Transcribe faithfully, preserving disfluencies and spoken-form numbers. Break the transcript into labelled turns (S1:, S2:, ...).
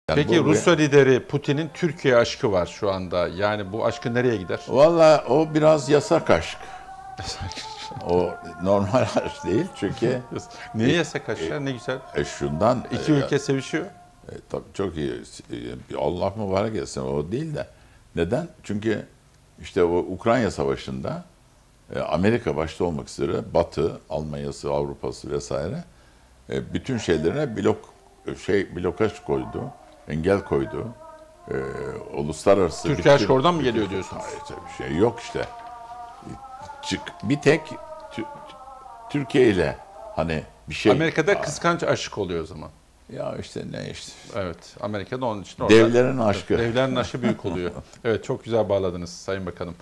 S1: Yani
S2: Peki
S1: bu-
S2: Rusya lideri Putin'in Türkiye aşkı var şu anda. Yani bu aşkı nereye gider?
S1: Valla o biraz yasak aşk. O normal aşk değil çünkü
S2: Niye yasak aşağı? Ne güzel.
S1: e, şundan
S2: İki
S1: e,
S2: ülke sevişiyor.
S1: e, tabii çok iyi. E, Allah mübarek etsin, o değil de. Neden? Çünkü işte o Ukrayna Savaşı'nda e, Amerika başta olmak üzere Batı, Almanya'sı, Avrupa'sı vesaire e, bütün şeylerine blok şey blokaj koydu, engel koydu. E, uluslararası
S2: Türkiye
S1: bütün-
S2: aşkı oradan mı geliyor diyorsunuz?
S1: Hayır, tabii bir şey yok işte. Çık, bir tek Tü- Türkiye ile hani bir şey.
S2: Amerika'da
S1: Aa,
S2: kıskanç aşık oluyor o zaman.
S1: ya işte ne işte.
S2: Evet. Amerika'da onun için orada.
S1: Devlerin aşkı.
S2: Devlerin aşkı büyük oluyor. Evet, çok güzel bağladınız Sayın Bakanım.